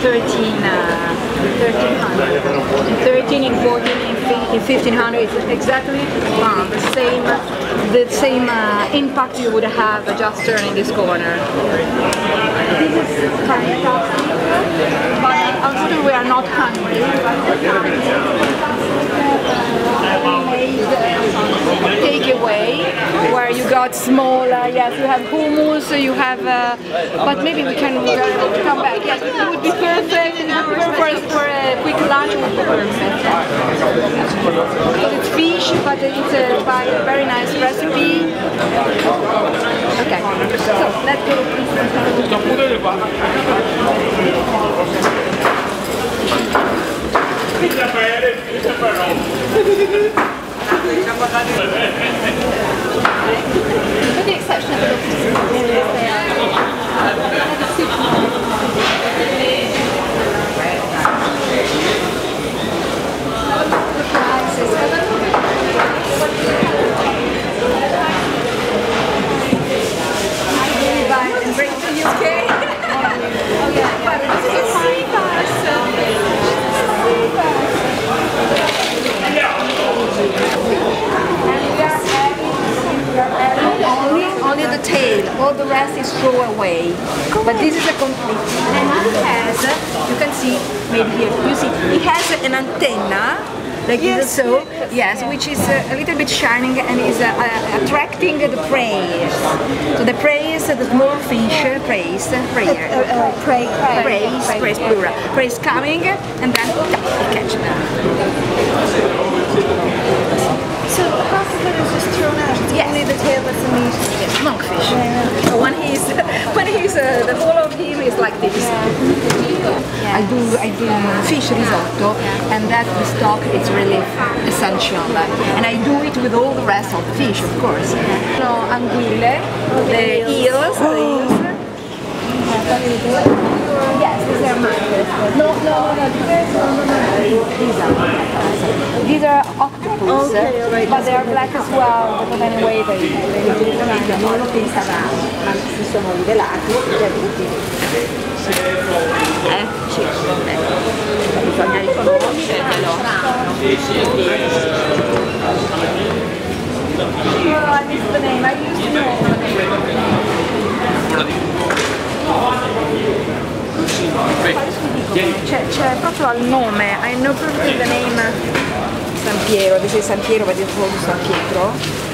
13 in 14 in 1500. It's exactly the same impact you would have just turning this corner. This is fantastic, but unfortunately we are not hungry. Takeaway where you got small, yes, you have hummus, you have, but maybe we can come back. Yes, it would be perfect. For a quick lunch, it would be perfect. Because it's fish, but it's by a very nice recipe. Okay, so let's go. With the exception of the and bring to UK. Oh yeah, but this is fine for us. Only the tail, all the rest is thrown away. But this is a complete. And it has, you can see, maybe here, you see, it has an antenna, like this, so, yes, which is a little bit shining and is attracting the prey. So the prey, the small fish, praise plural. Prey is coming and then catch them. So half of it is just thrown out. It's only the tail that's the meat. Yes, monkfish. Yeah. So when he's the whole of him is like this. Yeah. I do fish risotto, and that the stock is really essential. And I do it with all the rest of the fish, of course. No, anguille, the eels. Yes, these are mine. No, these are octopus, okay, but they are black as well, but anyway they non lo pensavamo, ma si sono rivelati tutti. Sì, bisogna riconoscerlo. Oh, I missed the name, I used to know. C'è proprio al nome, I know perfectly the name. San Piero, this is San Piero, but it's called San Pietro.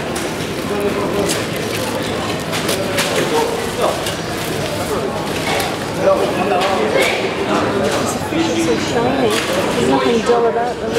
This fish is so shiny. There's nothing dull about them.